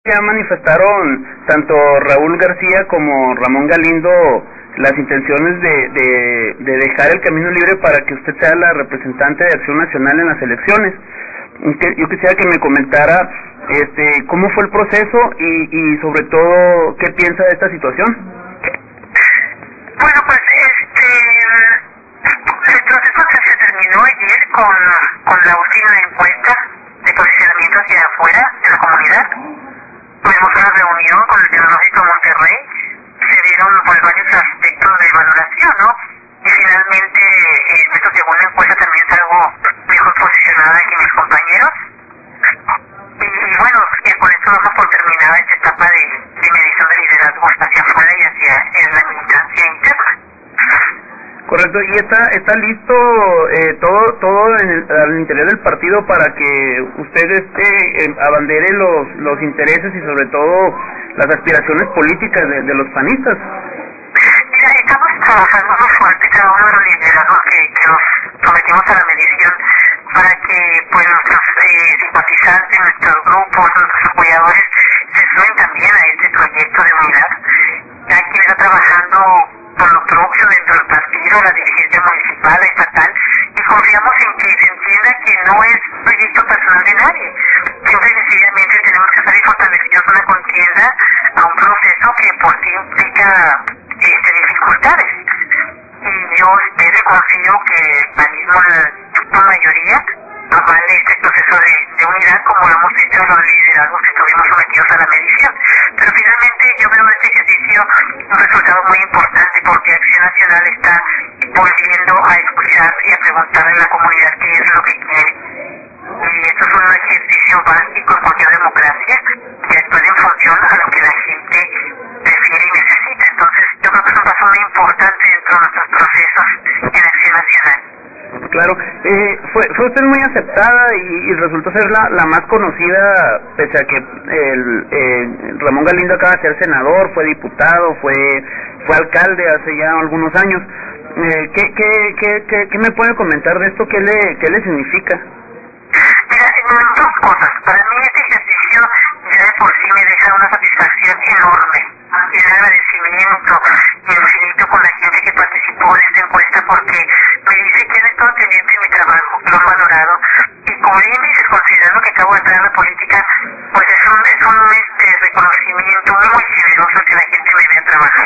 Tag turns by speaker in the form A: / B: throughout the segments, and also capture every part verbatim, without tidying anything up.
A: Ya manifestaron tanto Raúl García como Ramón Galindo las intenciones de, de, de dejar el camino libre para que usted sea la representante de Acción Nacional en las elecciones. Yo quisiera que me comentara este cómo fue el proceso y, y sobre todo qué piensa de esta situación.
B: Bueno, pues este el proceso se terminó ayer con, con la última encuesta de posicionamiento hacia afuera de la comunidad. Tuvimos una reunión con el Tecnológico de Monterrey, se dieron pues varios aspectos de valoración, ¿no? Y finalmente, eh, esta segunda encuesta también salgo mejor posicionada que mis compañeros. Y, y bueno, eh, con esto vamos por terminada esta etapa de, de medición de liderazgo hacia afuera y hacia en la militancia interna.
A: Correcto, y está está listo eh, todo todo en el, al interior del partido para que usted este eh, abandere los los intereses y sobre todo las aspiraciones políticas de, de los panistas.
B: Mira, estamos trabajando muy fuerte cada uno de los liderazgos que, que nos sometimos a la medición para que pues nuestros eh, simpatizantes, nuestros grupos, nuestros apoyadores se sumen también a este proyecto de unidad. Cada quien está trabajando por lo propio dentro del partido, la dirigencia municipal, estatal, y confiamos en que se entienda que no es proyecto personal de nadie. Siempre y sencillamente tenemos que salir fortalecidos una contienda a un proceso que por sí implica este, dificultades. Y yo espero y confío que el panismo, la mayoría, avale este proceso de, de unidad como lo hemos hecho los liderazgos que estuvimos sometidos a la medición. Pero finalmente yo veo este ejercicio un resultado muy importante porque Acción Nacional está volviendo a escuchar y a preguntarle a la comunidad qué es lo que quiere. Y esto es un ejercicio básico en cualquier democracia que actuar en función a lo que la gente prefiere y necesita. Entonces yo creo que es un paso muy importante dentro de nuestros procesos en Acción Nacional.
A: Claro, eh, fue, fue usted muy aceptada y, y resultó ser la, la más conocida, pese a que el, eh, Ramón Galindo acaba de ser senador, fue diputado, fue fue alcalde hace ya algunos años. Eh, ¿qué, qué, qué, qué, ¿Qué me puede comentar de esto? ¿Qué le, qué le significa?
B: Mira, dos cosas. Para mí este ejercicio ya de por sí me deja una satisfacción enorme. El agradecimiento infinito con la gente que participó en esta encuesta porque me dice que han estado pendiente de mi trabajo, que lo han valorado y como bien dices, considerando que acabo de entrar a la política, pues es un, es un este, reconocimiento muy generoso que la gente me vea trabajar.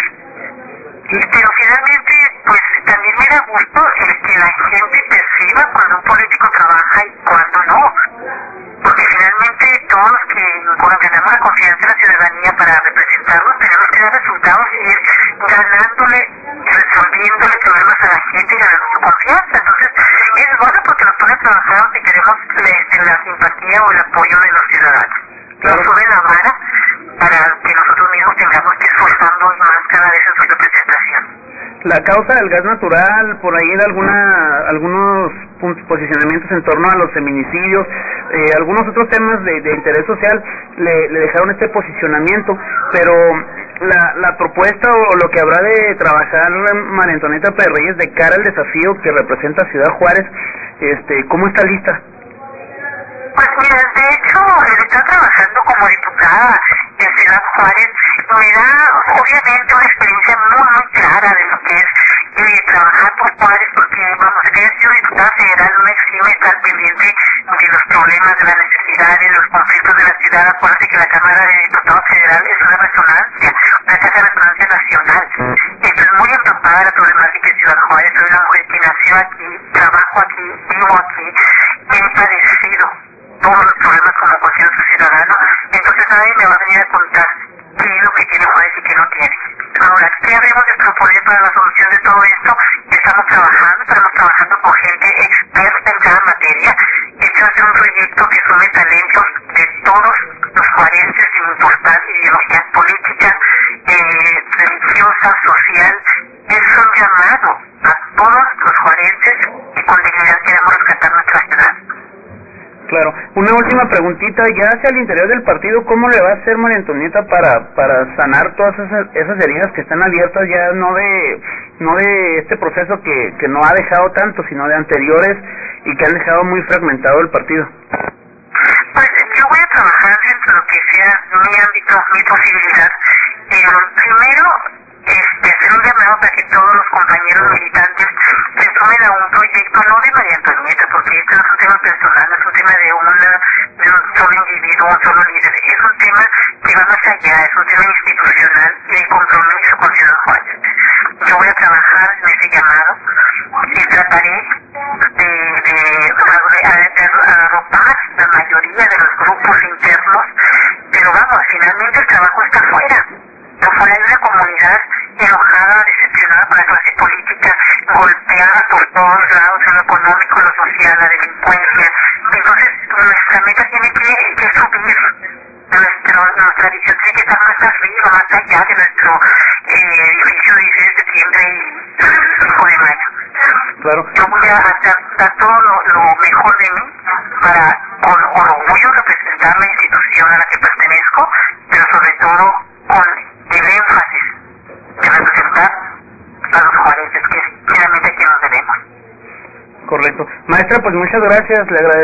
B: Pero finalmente, pues también me da gusto el que la gente perciba cuando un político trabaja y cuando no. Porque finalmente todos los que ganamos la confianza de la ciudadanía para representarnos tenemos que dar resultados y ir ganándole, resolviéndole problemas a la gente y ganando su confianza. Entonces es bueno porque nos pone a trabajar donde queremos la, la simpatía o el apoyo de los ciudadanos. Nos sube la vara para que nosotros mismos tengamos que esforzarnos más cada vez en su representación.
A: La causa del gas natural, por ahí de alguna, algunos puntos, posicionamientos en torno a los feminicidios, eh, algunos otros temas de, de interés social le, le dejaron este posicionamiento, pero la, la propuesta o lo que habrá de trabajar María Antonieta Pérez Reyes de cara al desafío que representa Ciudad Juárez, este, ¿cómo está lista?
B: Pues mira, de hecho, el estar trabajando como diputada en Ciudad Juárez me da obviamente una experiencia muy muy clara de lo que es eh, trabajar por Juárez, porque vamos, que haya sido diputada federal no exime estar pendiente de los problemas, de las necesidades, de los conflictos de la ciudad. Acuérdate que la Cámara de Diputados Federal es una resonancia, una casa de resonancia nacional. Estoy muy empapada de la problemática de Ciudad Juárez. Soy una mujer que nació aquí, trabajo aquí, vivo aquí, he padecido todos los problemas como cualquier otro ciudadano. Entonces nadie me va a venir a contar qué es lo que tiene Juárez y qué no tiene. Ahora, ¿qué debemos de proponer para la solución de todo esto? Estamos trabajando, estamos trabajando con gente experta en cada materia. Este va a ser un proyecto que sume talentos de todos los juarenses sin importar ideología política, eh, religiosa, social. Es un llamado a todos los juarenses y con dignidad queremos rescatar nuestra ciudad.
A: Claro. Una última preguntita, ya hacia el interior del partido, ¿cómo le va a hacer María Antonieta para para sanar todas esas, esas heridas que están abiertas ya no de no de este proceso que, que no ha dejado tanto, sino de anteriores y que han dejado muy fragmentado el partido?
B: Pues yo voy a trabajar dentro de lo que sea mi ámbito, mi posibilidad, eh, primero, este, hacer un llamado para que todos los compañeros militantes se sumen a un proyecto, no de María Antonieta, porque esto no es un tema personal, no es un tema de, una, de un solo individuo, un solo líder, es un tema que va más allá, es un tema institucional y de compromiso con Ciudad Juárez. Yo voy a trabajar en ese llamado y trataré de, de, de, de arropar la mayoría de los grupos internos, pero vamos, finalmente el trabajo está afuera. Afuera hay una comunidad enojada, decepcionada con la clase política, golpeada por todos lados, en lo económico, lo social, la delincuencia. Entonces, nuestra meta tiene que, que subir. Nuestro, nuestra visión tiene que estar más arriba, más allá de nuestro eh, edificio de dieciséis de septiembre y cinco de mayo.
A: Claro.
B: Yo voy a dar, dar todo lo, lo mejor de mí para, con orgullo, representar la institución a la que pertenezco, pero sobre todo con el énfasis de representar a los juarenses, que es finalmente a quien nos debemos.
A: Correcto. Maestra, pues muchas gracias, le agradezco.